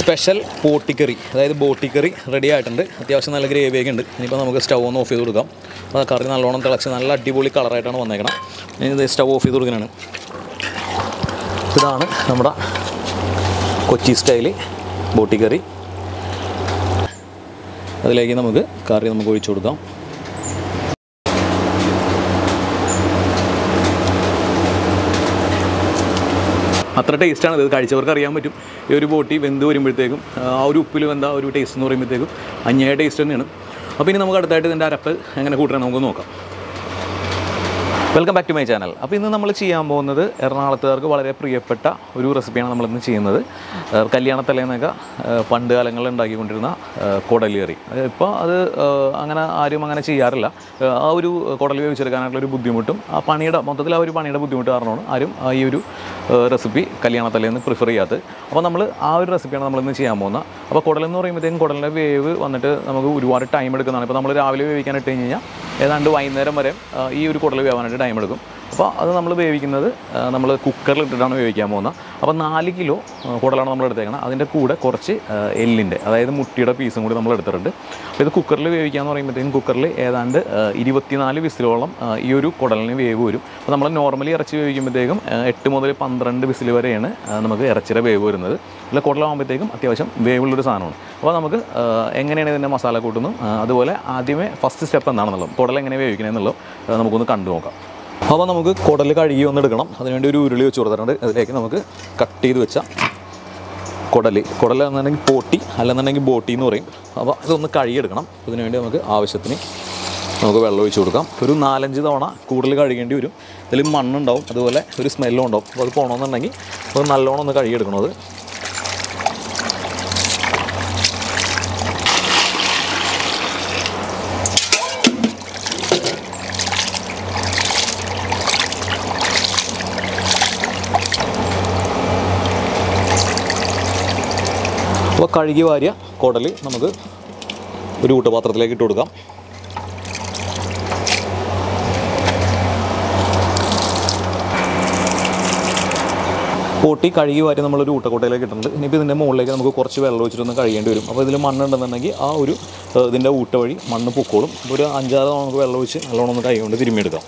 Special Boti Curry. That is Boti Curry ready ആയിട്ടുണ്ട്. അത്യാവശ്യം നല്ല ഗ്രേവി ഒക്കെ ഉണ്ട്. ഇനിയിപ്പോൾ നമുക്ക് സ്റ്റൗ ഒന്ന് ഓഫ് ചെയ്ത് കൊടുക്കാം. അപ്പോൾ കറി നല്ലോണം തിളച്ച് നല്ല അടിപൊളി കളറായിട്ടാണ് വന്നേക്കണം. ഇനി ഇത് സ്റ്റൗ ഓഫ് ചെയ്ത് കൊടുക്കാനാണ്. ഇതാണ് നമ്മുടെ കൊച്ചി സ്റ്റൈൽ ബോട്ടി കറി. അതിലേക്ക് നമുക്ക് കറി നമുക്ക് ഒഴിച്ചു കൊടുക്കാം. അത്ര ടേസ്റ്റാണ് ഇത്. കഴിച്ചവർക്ക് അറിയാൻ പറ്റും ഈ ഒരു ബോട്ടി വെന്ത് വരുമ്പോഴത്തേക്കും ആ ഒരു ഉപ്പിൽ വെന്ത ഒരു ടേസ്റ്റ് എന്ന് പറയുമ്പോഴത്തേക്കും അന്യായ ടേസ്റ്റ് തന്നെയാണ്. അപ്പോൾ ഇനി നമുക്ക് അടുത്തായിട്ട് ഇതിൻ്റെ അരപ്പ് എങ്ങനെ കൂട്ടണം നമുക്ക് നോക്കാം. Welcome back to my channel. അപ്പോൾ ഇന്ന് നമ്മൾ ചെയ്യാൻ പോകുന്നത് എറണാകുളത്തുകാർക്ക് വളരെ പ്രിയപ്പെട്ട ഒരു റെസിപ്പിയാണ് നമ്മളിന്ന് ചെയ്യുന്നത്. കല്യാണത്തലേന്നൊക്കെ പണ്ട് കാലങ്ങളിൽ ഉണ്ടാക്കിക്കൊണ്ടിരുന്ന കുടൽ കറി. ഇപ്പോൾ അത് ആരും അങ്ങനെ ചെയ്യാറില്ല. ആ ഒരു കുടൽ വേവിച്ചെടുക്കാനായിട്ടുള്ളൊരു ബുദ്ധിമുട്ടും ആ പണിയുടെ മൊത്തത്തിൽ ആ ഒരു പണിയുടെ ബുദ്ധിമുട്ട് കാരണമാണ് ആരും ഈ ഒരു റെസിപ്പി കല്യാണത്തലേന്ന് പ്രിഫർ ചെയ്യാത്തത്. അപ്പോൾ നമ്മൾ ആ ഒരു റെസിപ്പിയാണ് നമ്മളിന്ന് ചെയ്യാൻ പോകുന്നത്. അപ്പോൾ കുടലെന്ന് പറയുമ്പോഴത്തേക്കും കുടലിൻ്റെ വേവ് വന്നിട്ട് നമുക്ക് ഒരുപാട് ടൈം എടുക്കുന്നതാണ്. ഇപ്പോൾ നമ്മൾ രാവിലെ വേവിക്കാൻ ഇട്ട് കഴിഞ്ഞ് കഴിഞ്ഞാൽ ഏതാണ്ട് വൈകുന്നേരം വരെ ഈ ഒരു കുടൽ വേവാനായിട്ട് ടൈം എടുക്കും. അപ്പോൾ അത് നമ്മൾ വേവിക്കുന്നത് നമ്മൾ കുക്കറിൽ ഇട്ടിട്ടാണ് വേവിക്കാൻ പോകുന്നത്. അപ്പോൾ 4 കിലോ കുടലാണ് നമ്മൾ എടുത്തേക്കണം. അതിൻ്റെ കൂടെ കുറച്ച് എല്ലിൻ്റെ അതായത് മുട്ടിയുടെ പീസും കൂടി നമ്മൾ എടുത്തിട്ടുണ്ട്. അപ്പോൾ ഇത് കുക്കറിൽ വേവിക്കാമെന്ന് പറയുമ്പോഴത്തേക്കും കുക്കറിൽ ഏതാണ്ട് 24 വിസിലോളം ഈ ഒരു കുടലിന് വേവ് വരും. അപ്പോൾ നമ്മൾ നോർമലി ഇറച്ചി വേവിക്കുമ്പോഴത്തേക്കും 8 മുതൽ 12 വിസിൽ വരെയാണ് നമുക്ക് ഇറച്ചിയുടെ വേവ് വരുന്നത്. അല്ല കുടലാകുമ്പോഴത്തേക്കും അത്യാവശ്യം വേവുള്ളൊരു സാധനമാണ്. അപ്പോൾ നമുക്ക് എങ്ങനെയാണ് ഇതിൻ്റെ മസാല കൂട്ടുന്നു, അതുപോലെ ആദ്യമേ ഫസ്റ്റ് സ്റ്റെപ്പ് എന്താണെന്നുള്ളത് കുടൽ എങ്ങനെ വേവിക്കണമെന്നുള്ളത് നമുക്കൊന്ന് കണ്ടു നോക്കാം. അപ്പോൾ നമുക്ക് കുടൽ കഴുകി ഒന്ന് എടുക്കണം. അതിനുവേണ്ടി ഒരു ഉരുളി വെച്ച് കൊടുത്തിട്ടുണ്ട്. അതിലേക്ക് നമുക്ക് കട്ട് ചെയ്ത് വെച്ച കുടൽ എന്നുണ്ടെങ്കിൽ പോട്ടി അല്ലെന്നുണ്ടെങ്കിൽ ബോട്ടി എന്ന് പറയും. അപ്പോൾ ഇതൊന്ന് കഴുകിയെടുക്കണം. അതിനുവേണ്ടി നമുക്ക് ആവശ്യത്തിന് നമുക്ക് വെള്ളം ഒഴിച്ച് കൊടുക്കാം. ഒരു 4-5 തവണ കൂടുതൽ കഴുകേണ്ടി വരും. ഇതിൽ മണ്ണുണ്ടാവും, അതുപോലെ ഒരു സ്മെല്ലും ഉണ്ടാവും. അപ്പോൾ അത് പോകണമെന്നുണ്ടെങ്കിൽ അത് നല്ലോണം ഒന്ന് കഴുകിയെടുക്കണത്. അപ്പോൾ കഴുകി വാരിയ കുടൽ നമുക്ക് ഒരു ഊട്ടപാത്രത്തിലേക്ക് ഇട്ട് കൊടുക്കാം. പോട്ടി കഴുകി വാരി നമ്മളൊരു ഊട്ടക്കോട്ടയിലേക്ക് ഇട്ടിട്ടുണ്ട്. ഇനിയിപ്പോൾ ഇതിൻ്റെ മുകളിലേക്ക് നമുക്ക് കുറച്ച് വെള്ളം ഒഴിച്ചിട്ടൊന്ന് കഴിയേണ്ടി വരും. അപ്പോൾ ഇതിൽ മണ്ണുണ്ടെന്നുണ്ടെങ്കിൽ ആ ഒരു ഇതിൻ്റെ ഊട്ട വഴി മണ്ണ് പൊക്കോളും. അപ്പോൾ ഒരു 5-6 തവണ നമുക്ക് വെള്ളം ഒഴിച്ച് നല്ലോണം ഒന്ന് കൈ കൊണ്ട് തിരുമ്മിയെടുക്കാം.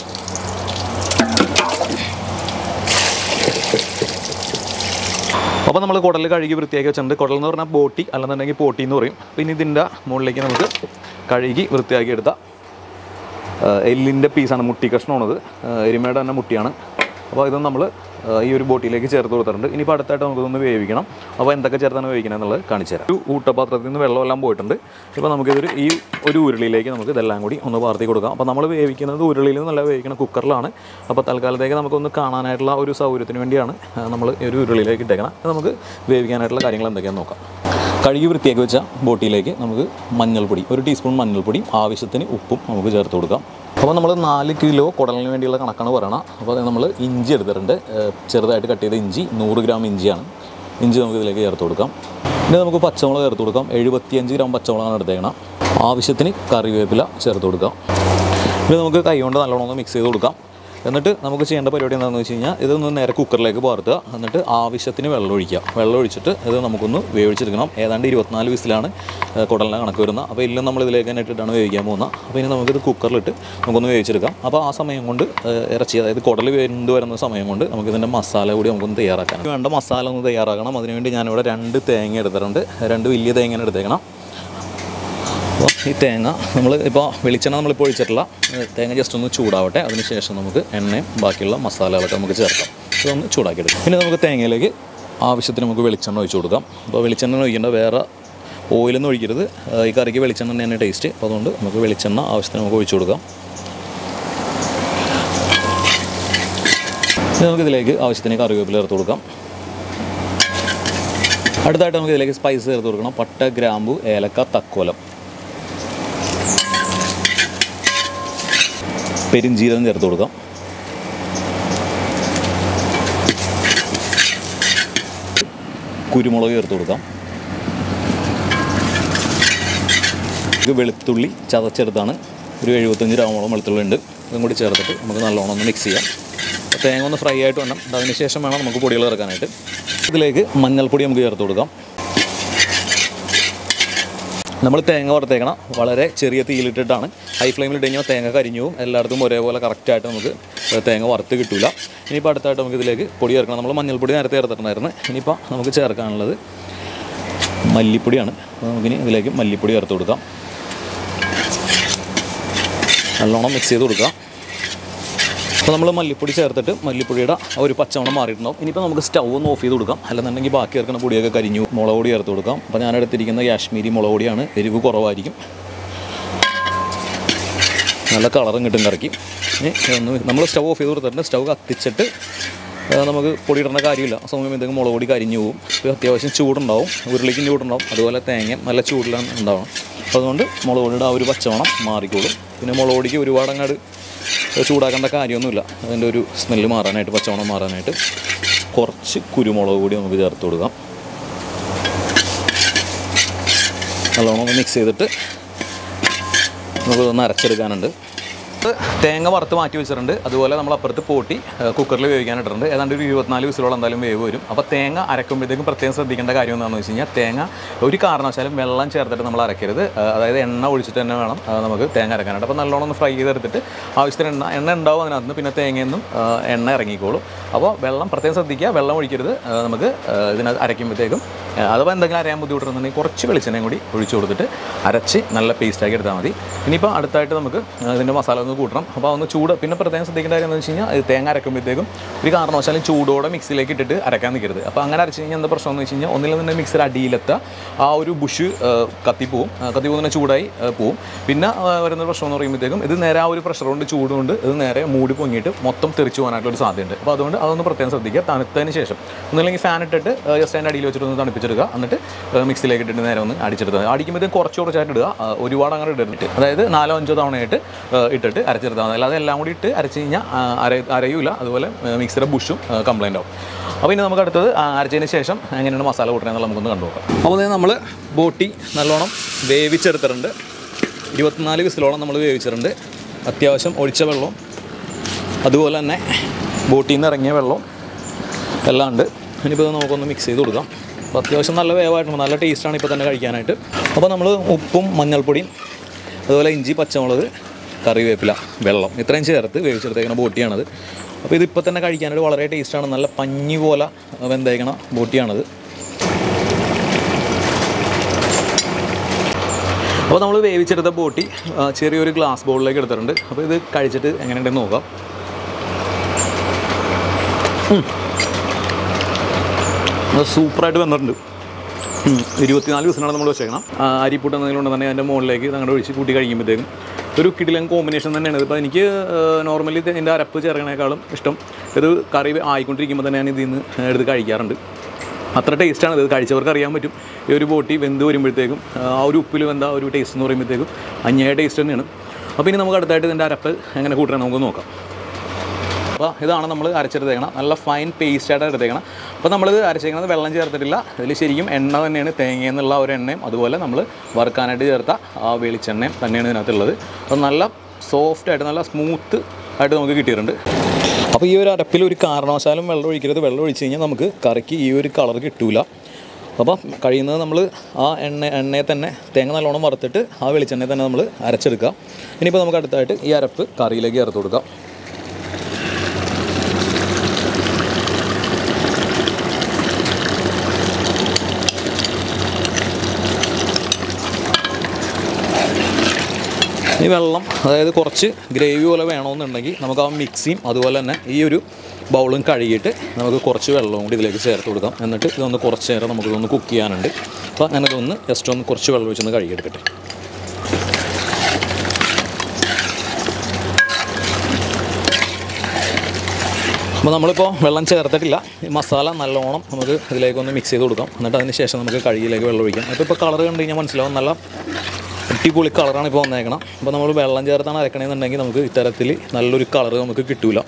അപ്പോൾ നമ്മൾ കുടൽ കഴുകി വൃത്തിയാക്കി വെച്ചിട്ടുണ്ട്. കുടൽ എന്ന് പറഞ്ഞാൽ ബോട്ടി അല്ലെന്നുണ്ടെങ്കിൽ പോട്ടി എന്ന് പറയും. പിന്നെ ഇതിൻ്റെ മുകളിലേക്ക് നമുക്ക് കഴുകി വൃത്തിയാക്കി എടുത്ത എല്ലിൻ്റെ പീസാണ്, മുട്ടി കഷ്ണമാണത്. എരുമയുടെ തന്നെ മുട്ടിയാണ്. അപ്പോൾ ഇത് നമ്മൾ ഈ ഒരു ബോട്ടിയിലേക്ക് ചേർത്ത് കൊടുത്തിട്ടുണ്ട്. ഇനിയിപ്പോൾ അടുത്തായിട്ട് നമുക്കിതൊന്ന് വേവിക്കണം. അപ്പോൾ എന്തൊക്കെ ചേർത്താണ് വേവിക്കണം എന്നുള്ളത് കാണിച്ചു തരാം. ഒരു ഊട്ടപാത്രത്തിൽ നിന്ന് വെള്ളമെല്ലാം പോയിട്ടുണ്ട്. ഇപ്പോൾ നമുക്കിതൊരു ഈ ഒരു ഉരുളിയിലേക്ക് നമുക്ക് ഇതെല്ലാം കൂടി ഒന്ന് വാർത്തി കൊടുക്കാം. അപ്പോൾ നമ്മൾ വേവിക്കുന്നത് ഉരുളിയിൽ നിന്നല്ല വേവിക്കണം, കുക്കറിലാണ്. അപ്പോൾ തൽക്കാലത്തേക്ക് നമുക്കൊന്ന് കാണാനായിട്ടുള്ള ഒരു സൗകര്യത്തിന് വേണ്ടിയാണ് നമ്മൾ ഈ ഒരു ഉരുളിയിലേക്ക് ഇട്ടേക്കണം. നമുക്ക് വേവിക്കാനായിട്ടുള്ള കാര്യങ്ങൾ എന്തൊക്കെയാണെന്ന് നോക്കാം. കഴുകി വൃത്തിയാക്കി വെച്ച ബോട്ടിയിലേക്ക് നമുക്ക് മഞ്ഞൾപ്പൊടി, 1 ടീസ്പൂൺ മഞ്ഞൾപ്പൊടിയും ആവശ്യത്തിന് ഉപ്പും നമുക്ക് ചേർത്ത് കൊടുക്കാം. അപ്പോൾ നമ്മൾ 4 കിലോ കുടലിന് വേണ്ടിയുള്ള കണക്കാണ് പറയണം. അപ്പോൾ നമ്മൾ ഇഞ്ചി എടുത്തിട്ടുണ്ട്. ചെറുതായിട്ട് കട്ട് ചെയ്ത ഇഞ്ചി, 100 ഗ്രാം ഇഞ്ചിയാണ്. ഇഞ്ചി നമുക്ക് ഇതിലേക്ക് ചേർത്ത് കൊടുക്കാം. പിന്നെ നമുക്ക് പച്ചമുളക് ചേർത്ത് കൊടുക്കാം. 75 ഗ്രാം പച്ചമുളകാണ് എടുത്തേക്കണം. ആവശ്യത്തിന് കറിവേപ്പില ചേർത്ത് കൊടുക്കാം. പിന്നെ നമുക്ക് കൈ കൊണ്ട് നല്ലോണം ഒന്ന് മിക്സ് ചെയ്ത് കൊടുക്കാം. എന്നിട്ട് നമുക്ക് ചെയ്യേണ്ട പരിപാടി എന്താണെന്ന് വെച്ച് കഴിഞ്ഞാൽ ഇതൊന്ന് നേരെ കുക്കറിലേക്ക് പാർത്തുക. എന്നിട്ട് ആവശ്യത്തിന് വെള്ളം ഒഴിക്കുക. വെള്ളം ഒഴിച്ചിട്ട് ഇത് നമുക്കൊന്ന് വേവിച്ചെടുക്കണം. ഏതാണ്ട് 24 വിസിലാണ് കുടലിൻ്റെ കണക്ക് വരുന്നത്. അപ്പോൾ എല്ലാം നമ്മൾ ഇതിലേക്ക് തന്നെ ഇട്ടിട്ടാണ് വേവിക്കാൻ പോകുന്നത്. അപ്പോൾ ഇനി നമുക്കിത് കുക്കറിലിട്ട് നമുക്കൊന്ന് വേവിച്ചെടുക്കാം. അപ്പോൾ ആ സമയം കൊണ്ട് ഇറച്ചി, അതായത് കുടൽ വെന്ത് വരുന്ന സമയം കൊണ്ട് നമുക്കിതിൻ്റെ മസാല കൂടി നമുക്കൊന്ന് തയ്യാറാക്കാം. വേണ്ട മസാല ഒന്ന് തയ്യാറാക്കണം. അതിനുവേണ്ടി ഞാനിവിടെ 2 തേങ്ങ എടുത്തിട്ടുണ്ട്. 2 വലിയ തേങ്ങ എടുത്തേക്കണം. അപ്പോൾ ഈ തേങ്ങ നമ്മൾ ഇപ്പോൾ വെളിച്ചെണ്ണ നമ്മളിപ്പോൾ ഒഴിച്ചിട്ടില്ല. തേങ്ങ ജസ്റ്റ് ഒന്ന് ചൂടാവട്ടെ. അതിനുശേഷം നമുക്ക് എണ്ണയും ബാക്കിയുള്ള മസാലകളൊക്കെ നമുക്ക് ചേർക്കാം. ഇതൊന്ന് ചൂടാക്കിയെടുക്കാം. പിന്നെ നമുക്ക് തേങ്ങയിലേക്ക് ആവശ്യത്തിന് നമുക്ക് വെളിച്ചെണ്ണ ഒഴിച്ച് കൊടുക്കാം. അപ്പോൾ വെളിച്ചെണ്ണ ഒഴിക്കേണ്ട, വേറെ ഓയിലൊന്നും ഒഴിക്കരുത്. ഈ കറിക്ക് വെളിച്ചെണ്ണ തന്നെയാണ് ടേസ്റ്റ്. അപ്പോൾ അതുകൊണ്ട് നമുക്ക് വെളിച്ചെണ്ണ ആവശ്യത്തിന് നമുക്ക് ഒഴിച്ച് കൊടുക്കാം. നമുക്കിതിലേക്ക് ആവശ്യത്തിന് കറിവേപ്പില ചേർത്ത് കൊടുക്കാം. അടുത്തായിട്ട് നമുക്ക് ഇതിലേക്ക് സ്പൈസ് ചേർത്ത് കൊടുക്കണം. പട്ട, ഗ്രാമ്പു, ഏലക്ക, തക്കോലം, പെരിഞ്ജീരകം ചേർത്ത് കൊടുക്കാം. കുരുമുളക് ചേർത്ത് കൊടുക്കാം. ഇത് വെളുത്തുള്ളി ചതച്ചെടുത്താണ്. ഒരു 75 ഗ്രാമോളം വെളുത്തുള്ളി ഉണ്ട്. ഇതും കൂടി ചേർത്തിട്ട് നമുക്ക് നല്ലോണം ഒന്ന് മിക്സ് ചെയ്യാം. തേങ്ങ ഒന്ന് ഫ്രൈ ആയിട്ട് വേണം. അതിന് ശേഷം വേണം നമുക്ക് പൊടികൾ ചേർക്കാനായിട്ട്. ഇതിലേക്ക് മഞ്ഞൾപ്പൊടി നമുക്ക് ചേർത്ത് കൊടുക്കാം. നമ്മൾ തേങ്ങ വറുത്തേക്കണം വളരെ ചെറിയ തീയിലിട്ടിട്ടാണ്. ഹൈ ഫ്ലെയിമിൽ ഇട്ട് കഴിഞ്ഞാൽ തേങ്ങ കരിഞ്ഞു പോകും. എല്ലായിടത്തും ഒരേപോലെ കറക്റ്റായിട്ട് നമുക്ക് തേങ്ങ വറുത്ത് കിട്ടില്ല. ഇനിയിപ്പോൾ അടുത്തായിട്ട് നമുക്ക് ഇതിലേക്ക് പൊടി ചേർക്കണം. നമ്മൾ മഞ്ഞൾപ്പൊടി നേരത്തെ ചേർത്തിട്ടുണ്ടായിരുന്നു. ഇനിയിപ്പോൾ നമുക്ക് ചേർക്കാനുള്ളത് മല്ലിപ്പൊടിയാണ്. അപ്പോൾ നമുക്കിനി ഇതിലേക്ക് മല്ലിപ്പൊടി ചേർത്ത് കൊടുക്കാം. നല്ലോണം മിക്സ് ചെയ്ത് കൊടുക്കാം. അപ്പോൾ നമ്മൾ മല്ലിപ്പൊടി ചേർത്തിട്ട് മല്ലിപ്പൊടിയുടെ ഒരു പച്ചമണം മാറിയിട്ടുണ്ടാവും. ഇനിയിപ്പോൾ നമുക്ക് സ്റ്റൗ ഒന്ന് ഓഫ് ചെയ്ത് കൊടുക്കാം. അല്ലെന്നുണ്ടെങ്കിൽ ബാക്കി ചേർക്കുന്ന പൊടിയൊക്കെ കരിഞ്ഞു. മുളക് പൊടി ചേർത്ത് കൊടുക്കാം. അപ്പോൾ ഞാൻ എടുത്തിരിക്കുന്ന കാശ്മീരി മുളക് പൊടിയാണ്. എരിവ് കുറവായിരിക്കും. നല്ല കളറും കിട്ടും കറിക്ക്. നമ്മൾ സ്റ്റൗ ഓഫ് ചെയ്ത് കൊടുത്തിട്ടുണ്ട്. സ്റ്റൗ കത്തിച്ചിട്ട് നമുക്ക് പൊടി ഇടേണ്ട കാര്യമില്ല. സമയം എന്തെങ്കിലും മുളക് പൊടി കരിഞ്ഞു പോകും. ഇപ്പോൾ അത്യാവശ്യം ചൂടുണ്ടാവും. ഉരുളിക്കും ചൂടുണ്ടാവും. അതുപോലെ തേങ്ങ നല്ല ചൂടിലാണ് ഉണ്ടാവണം. അപ്പോൾ അതുകൊണ്ട് മുളക് പൊടിയുടെ ആ ഒരു പച്ചമണം മാറിക്കോളും. പിന്നെ മുളക് പൊടിക്ക് ഒരുപാട് അങ്ങോട്ട് ചൂടാക്കേണ്ട കാര്യമൊന്നുമില്ല. അതിൻ്റെ ഒരു സ്മെല്ല് മാറാനായിട്ട്, പച്ചമണം മാറാനായിട്ട് കുറച്ച് കുരുമുളക് പൊടി നമുക്ക് ചേർത്ത് കൊടുക്കാം. നല്ലോണം ഒന്ന് മിക്സ് ചെയ്തിട്ട് നമുക്കൊന്ന് അരച്ചെടുക്കാനുണ്ട്. തേങ്ങ വറുത്ത് മാറ്റി വെച്ചിട്ടുണ്ട്. അതുപോലെ നമ്മൾ അപ്പുറത്ത് പോട്ടി കുക്കറിൽ വേവിക്കാനിട്ടുണ്ട്. ഏതാണ്ട് ഒരു 24 വിസിലോളം എന്തായാലും വേവ് വരും. അപ്പോൾ തേങ്ങ അരക്കുമ്പോഴത്തേക്കും പ്രത്യേകം ശ്രദ്ധിക്കേണ്ട കാര്യം എന്താണെന്ന് വെച്ച് കഴിഞ്ഞാൽ തേങ്ങ ഒരു കാരണവശാലും വെള്ളം ചേർത്തിട്ട് നമ്മൾ അരക്കരുത്. അതായത് എണ്ണ ഒഴിച്ചിട്ട് തന്നെ വേണം നമുക്ക് തേങ്ങ അരക്കാനായിട്ട്. അപ്പോൾ നല്ലോണം ഒന്ന് ഫ്രൈ ചെയ്തെടുത്തിട്ട് ആവശ്യത്തിന് എണ്ണ ഉണ്ടാവും അതിനകത്ത്. പിന്നെ തേങ്ങയൊന്നും എണ്ണ ഇറങ്ങിക്കോളും. അപ്പോൾ വെള്ളം പ്രത്യേകം ശ്രദ്ധിക്കുക. വെള്ളം ഒഴിക്കരുത്. നമുക്ക് ഇതിനകത്ത് അരയ്ക്കുമ്പോഴത്തേക്കും അഥവാ എന്തെങ്കിലും അറിയാൻ ബുദ്ധിമുട്ടുണ്ടെന്നുണ്ടെങ്കിൽ കുറച്ച് വെളിച്ചെണ്ണയും കൂടി ഒഴിച്ചു കൊടുത്തിട്ട് അരച്ച് നല്ല പേസ്റ്റാക്കി എടുത്താൽ മതി. ഇനിയിപ്പോൾ അടുത്തായിട്ട് നമുക്ക് ഇതിൻ്റെ മസാല ഒന്ന് കൂട്ടണം. അപ്പോൾ ഒന്ന് ചൂട് പിന്നെ പ്രത്യേകം ശ്രദ്ധിക്കേണ്ട കാര്യം എന്ന് വെച്ച് കഴിഞ്ഞാൽ തേങ്ങ അരക്കുമ്പോഴത്തേക്കും ഒരു കാരണവശാലും ചൂടോടെ മിക്സിയിലേക്ക് ഇട്ടിട്ട് അരക്കാൻ നിൽക്കരുത്. അപ്പോൾ അങ്ങനെ അരച്ച് കഴിഞ്ഞാൽ എന്താ പ്രശ്നം എന്ന് വെച്ച് കഴിഞ്ഞാൽ ഒന്നിൽ തന്നെ മിക്സിയുടെ അടിയിലെത്ത ആ ഒരു ബുഷ് കത്തിപ്പോവും. കത്തിപ്പോകുന്ന ചൂടായി പോവും. പിന്നെ വരുന്ന പ്രശ്നം എന്ന് പറയുമ്പോഴത്തേക്കും ഇത് നേരെ ആ ഒരു പ്രഷർ കൊണ്ട് ചൂടുകൊണ്ട് ഇത് നേരെ മൂടി പൊങ്ങിയിട്ട് മൊത്തം തെറിച്ച് പോകാനായിട്ടൊരു സാധ്യതയുണ്ട്. അപ്പോൾ അതുകൊണ്ട് അതൊന്ന് പ്രത്യേകം ശ്രദ്ധിക്കുക. തണുത്തതിന് ശേഷം ഒന്നുമില്ലെങ്കിൽ ഫാൻ ഇട്ടിട്ട് ജസ്റ്റ് അതിൻ്റെ അടിയിൽ വെച്ചിട്ട് ഒന്ന് തണുപ്പിച്ചെടുക്കുക. എന്നിട്ട് മിക്സിയിലേക്ക് ഇട്ടിട്ട് നേരെ ഒന്ന് അടിച്ചെടുക്കുക. അടിക്കുമ്പോഴത്തേക്കും കുറച്ചായിട്ട് ഇടുക. ഒരുപാട് അങ്ങനെ ഇടരുന്നിട്ട്, അതായത് 4-5 തവണയായിട്ട് ഇട്ടിട്ട് അരച്ചെടുത്താൽ മതി. അല്ലാതെ എല്ലാം കൂടി ഇട്ട് അരച്ച് കഴിഞ്ഞാൽ അരയൂല. അതുപോലെ മിക്സിയുടെ ബുഷും കംപ്ലൈൻ്റ് ആവും. അപ്പോൾ ഇനി നമുക്ക് അടുത്തത് അരച്ചതിന് ശേഷം എങ്ങനെയാണ് മസാല കൂട്ടണമെന്നുള്ള നമുക്കൊന്ന് കണ്ടുപോകാം. അപ്പോൾ നമ്മൾ ബോട്ടി നല്ലോണം വേവിച്ചെടുത്തിട്ടുണ്ട്. 24 വിസിലോളം നമ്മൾ വേവിച്ചിട്ടുണ്ട്. അത്യാവശ്യം ഒഴിച്ച വെള്ളവും അതുപോലെ തന്നെ ബോട്ടിയിൽ നിന്ന് ഇറങ്ങിയ വെള്ളവും എല്ലാം ഉണ്ട്. ഇനിയിപ്പോൾ നമുക്കൊന്ന് മിക്സ് ചെയ്ത് കൊടുക്കാം. അപ്പോൾ അത്യാവശ്യം നല്ല വേവായിട്ടുണ്ട്. നല്ല ടേസ്റ്റാണ് ഇപ്പോൾ തന്നെ കഴിക്കാനായിട്ട്. അപ്പോൾ നമ്മൾ ഉപ്പും മഞ്ഞൾപ്പൊടിയും അതുപോലെ ഇഞ്ചി, പച്ചമുളക്, കറിവേപ്പില, വെള്ളം ഇത്രയും ചേർത്ത് വേവിച്ചെടുത്തേക്കണ ബോട്ടിയാണത്. അപ്പോൾ ഇതിപ്പോൾ തന്നെ കഴിക്കാനായിട്ട് വളരെ ടേസ്റ്റാണ്. നല്ല പഞ്ഞി പോലെ വെന്തേക്കണ ബോട്ടിയാണത്. അപ്പോൾ നമ്മൾ വേവിച്ചെടുത്ത ബോട്ടി ചെറിയൊരു ഗ്ലാസ് ബൗളിലേക്ക് എടുത്തിട്ടുണ്ട്. അപ്പോൾ ഇത് കഴിച്ചിട്ട് എങ്ങനെയുണ്ടെന്ന് നോക്കാം. സൂപ്പറായിട്ട് വന്നിട്ടുണ്ട്. 24 വിസിലാണ് നമ്മൾ വെച്ചേക്കണം. അരിപ്പൂട്ട് എന്തെങ്കിലും ഉണ്ടെന്ന് തന്നെ അതിൻ്റെ മുകളിലേക്ക് അങ്ങോട്ട് ഒഴിച്ച് കൂട്ടി കഴിക്കുമ്പോഴത്തേക്കും ഒരു കിടിലൻ കോമ്പിനേഷൻ തന്നെയാണ്. ഇപ്പോൾ എനിക്ക് നോർമലി ഇതിൻ്റെ അരപ്പ് ചേർക്കണേക്കാളും ഇഷ്ടം ഇത് കറി ആയിക്കൊണ്ടിരിക്കുമ്പോൾ തന്നെ ഞാൻ ഇതിൽ നിന്ന് എടുത്ത് കഴിക്കാറുണ്ട്. അത്ര ടേസ്റ്റാണ് ഇത്. കഴിച്ചവർക്ക് അറിയാൻ പറ്റും. ഈ ഒരു ബോട്ടി വെന്ത് വരുമ്പോഴത്തേക്കും ആ ഒരു ഉപ്പിൽ വെന്ത ഒരു ടേസ്റ്റ് എന്ന് പറയുമ്പോഴത്തേക്കും അന്യായ ടേസ്റ്റ് തന്നെയാണ്. അപ്പോൾ ഇനി നമുക്ക് അടുത്തായിട്ട് ഇതിൻ്റെ അരപ്പ് എങ്ങനെ കൂട്ടണം നമുക്ക് നോക്കാം. അപ്പോൾ ഇതാണ് നമ്മൾ അരച്ചെടുത്തേക്കണം. നല്ല ഫൈൻ പേസ്റ്റായിട്ട് എടുത്തേക്കണം. അപ്പോൾ നമ്മളിത് അരച്ചേക്കുന്നത് വെള്ളം ചേർത്തിട്ടില്ല. ഇതിൽ ശരിക്കും എണ്ണ തന്നെയാണ്, തേങ്ങയെന്നുള്ള ഒരു എണ്ണയും അതുപോലെ നമ്മൾ വറുക്കാനായിട്ട് ചേർത്ത ആ വെളിച്ചെണ്ണയും തന്നെയാണ് ഇതിനകത്തുള്ളത്. അപ്പോൾ നല്ല സോഫ്റ്റായിട്ട് നല്ല സ്മൂത്ത് ആയിട്ട് നമുക്ക് കിട്ടിയിട്ടുണ്ട്. അപ്പോൾ ഈ ഒരു അരപ്പിൽ ഒരു കാരണവശാലും വെള്ളം ഒഴിക്കരുത്. വെള്ളം ഒഴിച്ച് കഴിഞ്ഞാൽ നമുക്ക് കറിക്ക് ഈ ഒരു കളർ കിട്ടില്ല. അപ്പോൾ കഴിയുന്നത് നമ്മൾ ആ എണ്ണയെ തന്നെ തേങ്ങ നല്ലോണം വറുത്തിട്ട് ആ വെളിച്ചെണ്ണയെ തന്നെ നമ്മൾ അരച്ചെടുക്കുക. ഇനിയിപ്പോൾ നമുക്ക് അടുത്തായിട്ട് ഈ അരപ്പ് കറിയിലേക്ക് ചേർത്ത് കൊടുക്കാം. ഈ വെള്ളം അതായത് കുറച്ച് ഗ്രേവി പോലെ വേണമെന്നുണ്ടെങ്കിൽ നമുക്ക് ആ മിക്സിയും അതുപോലെ തന്നെ ഈ ഒരു ബൗളും കഴുകിയിട്ട് നമുക്ക് കുറച്ച് വെള്ളവും കൂടി ഇതിലേക്ക് ചേർത്ത് കൊടുക്കാം. എന്നിട്ട് ഇതൊന്ന് കുറച്ച് നേരം നമുക്കിതൊന്ന് കുക്ക് ചെയ്യാനുണ്ട്. അപ്പോൾ അങ്ങനെ ഇതൊന്ന് ജസ്റ്റ് ഒന്ന് കുറച്ച് വെള്ളം ഒഴിച്ചൊന്ന് കഴുകിയെടുക്കട്ടെ. അപ്പോൾ നമ്മളിപ്പോൾ വെള്ളം ചേർത്തിട്ടില്ല. ഈ മസാല നല്ലോണം നമുക്ക് ഇതിലേക്കൊന്ന് മിക്സ് ചെയ്ത് കൊടുക്കാം. എന്നിട്ട് അതിന് ശേഷം നമുക്ക് കഴുകിയിലേക്ക് വെള്ളം ഒഴിക്കാം. അപ്പോൾ ഇപ്പോൾ കളർ കണ്ടു കഴിഞ്ഞാൽ മനസ്സിലാവും നല്ല അടിപൊളി കളറാണ് ഇപ്പോൾ വന്നേക്കണം. അപ്പോൾ നമ്മൾ വെള്ളം ചേർത്താണ് അരക്കണമെന്നുണ്ടെങ്കിൽ നമുക്ക് ഇത്തരത്തിൽ നല്ലൊരു കളർ നമുക്ക് കിട്ടില്ല.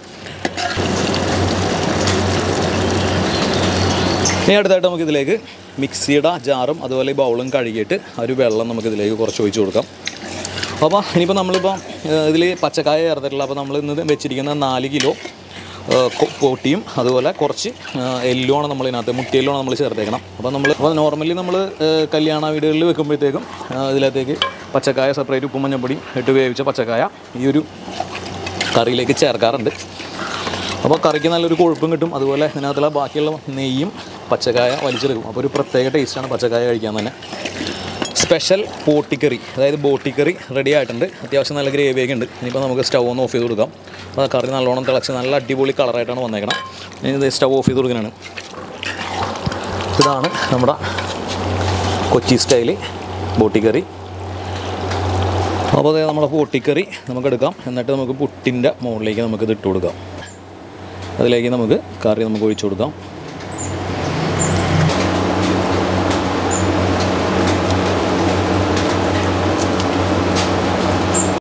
ഇനി അടുത്തായിട്ട് നമുക്കിതിലേക്ക് മിക്സിയുടെ ജാറും അതുപോലെ ഈ ബൗളും കഴുകിയിട്ട് ആ ഒരു വെള്ളം നമുക്കിതിലേക്ക് കുറച്ച് ഒഴിച്ച് കൊടുക്കാം. അപ്പോൾ ഇനിയിപ്പോൾ നമ്മളിപ്പോൾ ഇതിൽ പച്ചക്കായ ചേർത്തിട്ടില്ല. അപ്പോൾ നമ്മൾ ഇന്ന് വെച്ചിരിക്കുന്ന 4 കിലോ പോട്ടിയും അതുപോലെ കുറച്ച് എല്ലുമാണ് നമ്മൾ ഇതിനകത്ത് മുട്ടിയെല്ലുമാണ് നമ്മൾ ചേർത്തേക്കണം. അപ്പോൾ നോർമലി നമ്മൾ കല്യാണ വീടുകളിൽ വെക്കുമ്പോഴത്തേക്കും ഇതിനകത്തേക്ക് പച്ചക്കായ സെപ്പറേറ്റ് ഉപ്പും മഞ്ഞപ്പൊടിയും ഇട്ട് വേവിച്ച പച്ചക്കായ ഈ ഒരു കറിയിലേക്ക് ചേർക്കാറുണ്ട്. അപ്പോൾ കറിക്ക് നല്ലൊരു കൊഴുപ്പും കിട്ടും. അതുപോലെ ഇതിനകത്തുള്ള ബാക്കിയുള്ള നെയ്യും പച്ചക്കായ വലിച്ചെടുക്കും. അപ്പോൾ ഒരു പ്രത്യേക ടേസ്റ്റാണ് പച്ചക്കായ കഴിക്കാൻ തന്നെ. സ്പെഷ്യൽ ബോട്ടി കറി, അതായത് ബോട്ടി കറി റെഡി ആയിട്ടുണ്ട്. അത്യാവശ്യം നല്ല ഗ്രേവിയൊക്കെ ഉണ്ട്. ഇനിയിപ്പോൾ നമുക്ക് സ്റ്റൗ ഒന്ന് ഓഫ് ചെയ്ത് കൊടുക്കാം. അപ്പോൾ കറി നല്ലോണം തിളച്ച് നല്ല അടിപൊളി കളറായിട്ടാണ് വന്നേക്കണം. ഇനി ഇത് സ്റ്റൗ ഓഫ് ചെയ്ത് കൊടുക്കുന്നതാണ്. ഇതാണ് നമ്മുടെ കൊച്ചി സ്റ്റൈല് ബോട്ടി കറി. അപ്പോൾ അതായത് നമ്മുടെ ബോട്ടി കറി നമുക്കെടുക്കാം. എന്നിട്ട് നമുക്ക് പുട്ടിൻ്റെ മുകളിലേക്ക് നമുക്കിത് ഇട്ട് കൊടുക്കാം. അതിലേക്ക് നമുക്ക് കറി നമുക്ക് ഒഴിച്ചു കൊടുക്കാം.